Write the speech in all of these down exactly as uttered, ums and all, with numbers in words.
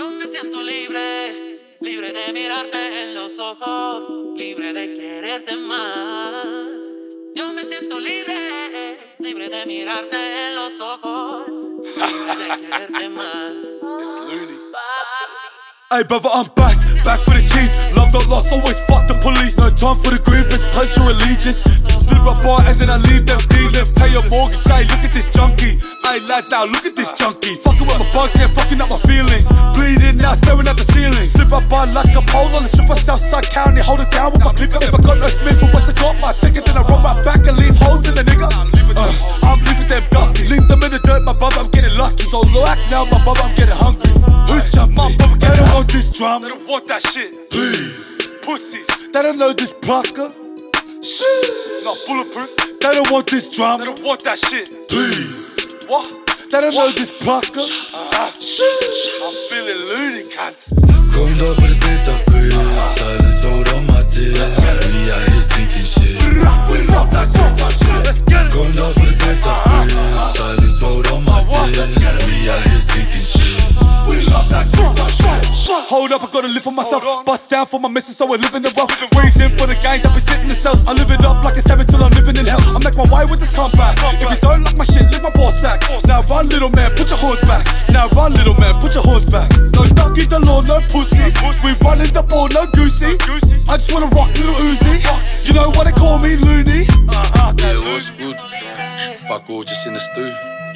Yo me siento libre, libre de mirarte en los ojos, libre de quererte más. Yo me siento libre, libre de mirarte en los ojos, libre de quererte más. It's Looney. Hey brother, I'm back, back for the cheese. Love not lost, always fuck the police. No time for the grievance, pledge your allegiance. Slip up bar and then I leave them dealers. Pay your mortgage, hey, look at this junkie. Hey lads now, look at this junkie. Fucking with my bugs, yeah, fucking up my feelings. Bleeding now, staring at the ceiling. Slip up bar like a pole on the strip of Southside County. Hold it down with my clip. If I got no Smith, but once I got my ticket, then I run my back and leave holes in the nigga. Uh, I'm leaving them dusty. Leave them in the dirt, my brother, I'm getting lucky. So look now, my brother, I'm getting hungry. Who's jumping? My brother, they don't want this drum. They don't want that shit. Please. Pussies. They don't know this Placca. Shit. Not bulletproof. They don't want this drum. They don't want that shit. Please. What? They don't what? know this Placca. Uh-huh. Shit. I'm feeling loony, cunt. Come up with a bit of good. Silence rolled on my tears. We out here thinking shit. We love that sort of shit. Let's get it. Come up with a bit of good. Silence rolled on my tears. We out here thinking shit. We love that sort of shit. Hold up, I gotta live for myself. Bust down for my missus, so we're living the wealth. Breathing for the gang that be sitting in cells. I live it up like it's heaven till I'm living in hell. I make my way with this comeback. If you don't like my shit, lick my ball sack. Now run, little man, put your horns back. Now run, little man, put your horns back. No ducky the law, no pussies. We running the ball, no goosey. I just wanna rock, little Uzi. You know what they call me, Looney. Uh-huh. Yeah, what's good? Fuck all, just in the stew.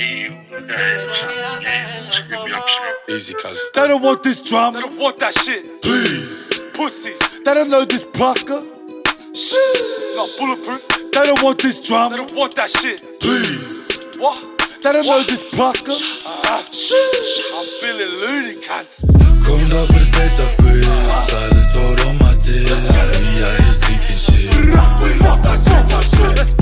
Easy, cuz. They don't want this drum. They don't want that shit. Please. Pussies. They don't know this Placca. Shit. Not bulletproof. They don't want this drum. They don't want that shit. Please. What? They don't what? know this Placca. Uh-huh. Shit. I'm feeling loony, cunt. Come up with a bit of good. Silence rolled on my tears. We out here thinking shit. We love that sort of shit.